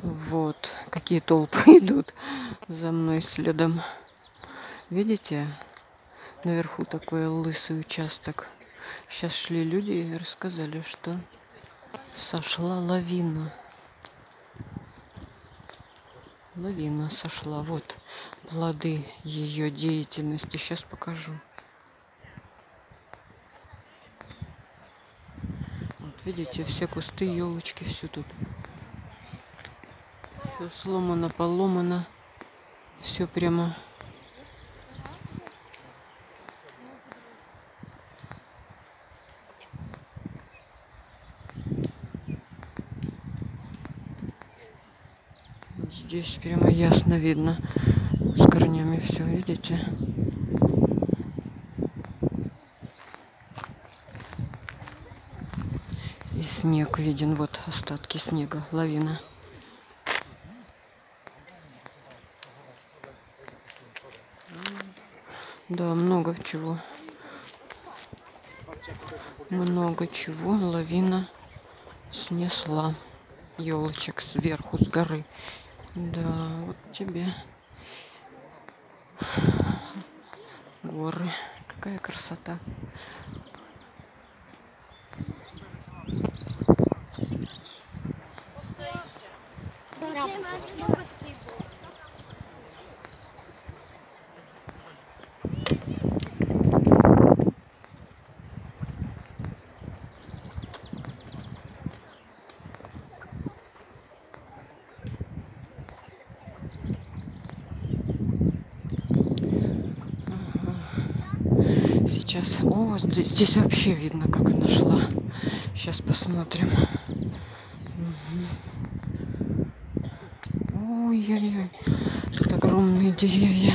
Вот, какие толпы идут за мной следом. Видите? Наверху такой лысый участок. Сейчас шли люди и рассказали, что сошла лавина. Лавина сошла. Вот плоды ее деятельности. Сейчас покажу. Вот видите, все кусты, елочки, все тут. Все сломано, поломано. Все прямо. Здесь прямо ясно видно. С корнями все, видите? И снег виден. Вот остатки снега. Лавина. Да, много чего. Много чего лавина снесла. Елочек сверху, с горы. Да, вот тебе горы. Какая красота. Сейчас, о, здесь вообще видно, как она шла. Сейчас посмотрим. Ой-ой-ой, тут огромные деревья.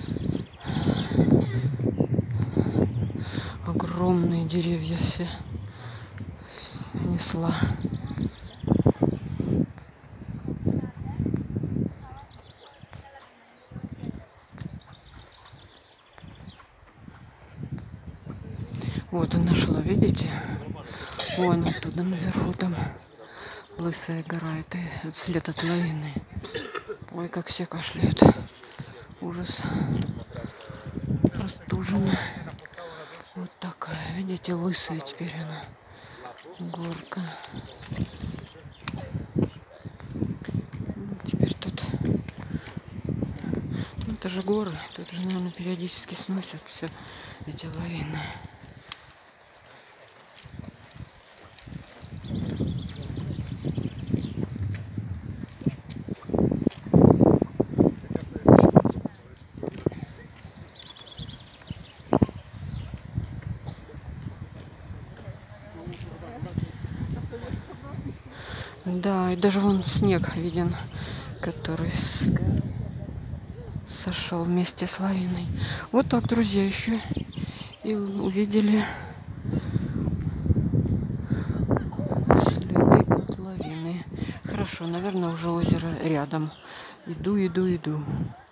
Огромные деревья все снесла. Вот она шла, видите? Вон оттуда наверху там лысая гора. Это след от лавины. Ой, как все кашляют. Ужас. Простужена. Вот такая, видите, лысая теперь она. Горка. Теперь тут... Ну, это же горы. Тут же, наверное, периодически сносят все эти лавины. Да, и даже вон снег виден, который сошел вместе с лавиной. Вот так, друзья, еще и увидели следы от лавины. Хорошо, наверное, уже озеро рядом. Иду.